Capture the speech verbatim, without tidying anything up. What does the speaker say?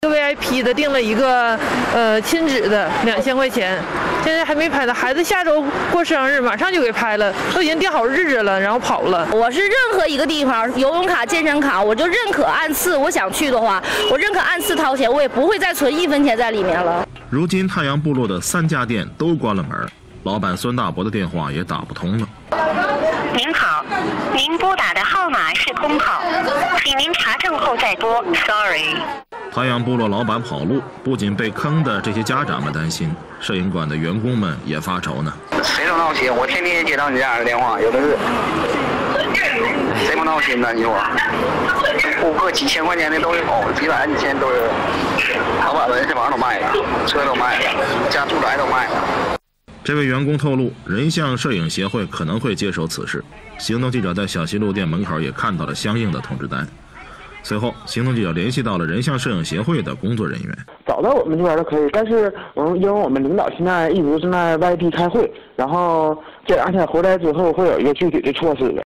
V I P 的订了一个呃亲子的两千块钱，现在还没拍呢。孩子下周过生日，马上就给拍了，都已经定好日子了，然后跑了。 我是任何一个地方，游泳卡、健身卡，我就认可按次，我想去的话，我认可按次掏钱，我也不会再存一分钱在里面了。 如今太阳部落的三家店都关了门，老板孙大伯的电话也打不通了。 您好，您拨打的号码是空号，请您查证后再拨 ，sorry。 太阳部落老板跑路，不仅被坑的这些家长们担心，摄影馆的员工们也发愁呢。 谁都闹心，我天天接到你家的电话，有的是，谁不闹心呢？你说，顾客几千块钱的都有，几百几千都有，老板人是房都卖了，车都卖了，家住宅都卖了。 这位员工透露，人像摄影协会可能会接手此事。行动记者在小西路店门口也看到了相应的通知单。随后，行动记者联系到了人像摄影协会的工作人员， 找到我们这边都可以，但是我们因为我们领导现在一直正在外地开会，然后这两天回来之后会有一个具体的措施的。